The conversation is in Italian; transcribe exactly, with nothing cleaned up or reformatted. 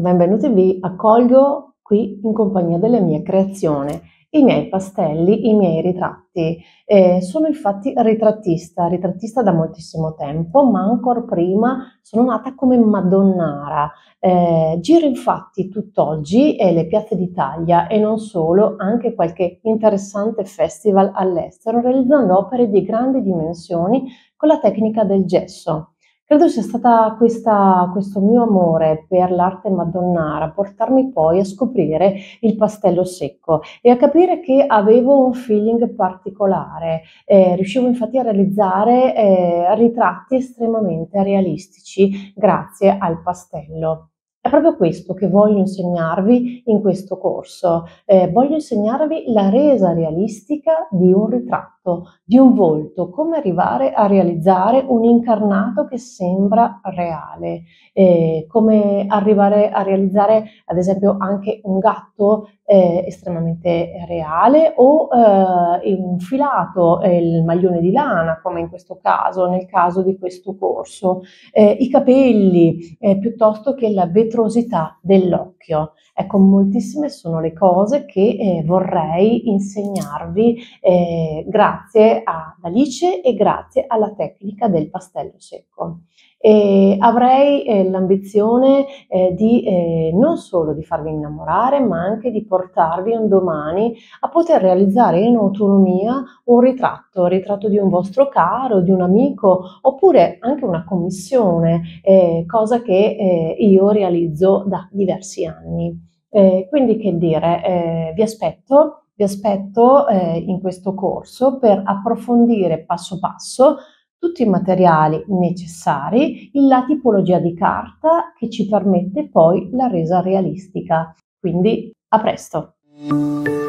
Benvenuti, vi accolgo qui in compagnia delle mie creazioni, i miei pastelli, i miei ritratti. Eh, sono infatti ritrattista, ritrattista da moltissimo tempo, ma ancora prima sono nata come Madonnara. Eh, giro infatti tutt'oggi eh, le piazze d'Italia e non solo, anche qualche interessante festival all'estero, realizzando opere di grandi dimensioni con la tecnica del gesso. Credo sia stata questa, questo mio amore per l'arte madonnara a portarmi poi a scoprire il pastello secco e a capire che avevo un feeling particolare. Eh, riuscivo infatti a realizzare eh, ritratti estremamente realistici grazie al pastello. È proprio questo che voglio insegnarvi in questo corso. Eh, voglio insegnarvi la resa realistica di un ritratto, di un volto, come arrivare a realizzare un incarnato che sembra reale, eh, come arrivare a realizzare ad esempio anche un gatto eh, estremamente reale o eh, un filato, eh, il maglione di lana come in questo caso, nel caso di questo corso, eh, i capelli eh, piuttosto che la vetrosità dell'occhio. Ecco, moltissime sono le cose che eh, vorrei insegnarvi eh, grazie ad Alice e grazie alla tecnica del pastello secco. E avrei eh, l'ambizione eh, di eh, non solo di farvi innamorare, ma anche di portarvi un domani a poter realizzare in autonomia un ritratto, un ritratto di un vostro caro, di un amico, oppure anche una commissione, eh, cosa che eh, io realizzo da diversi anni. Eh, quindi che dire, eh, vi aspetto, vi aspetto eh, in questo corso per approfondire passo passo tutti i materiali necessari, la tipologia di carta che ci permette poi la resa realistica. Quindi a presto!